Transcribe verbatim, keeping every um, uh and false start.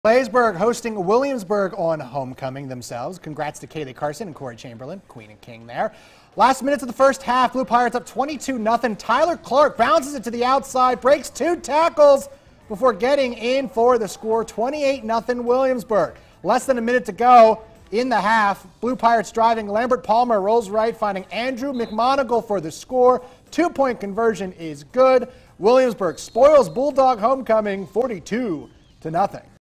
Claysburg hosting Williamsburg on homecoming themselves. Congrats to Kaylee Carson and Corey Chamberlain, queen and king there. Last minutes of the first half, Blue Pirates up twenty-two nothing. Tyler Clark bounces it to the outside, breaks two tackles before getting in for the score. twenty-eight nothing Williamsburg. Less than a minute to go in the half. Blue Pirates driving. Lambert Palmer rolls right, finding Andrew McMonagle for the score. Two-point conversion is good. Williamsburg spoils Bulldog homecoming forty-two to nothing.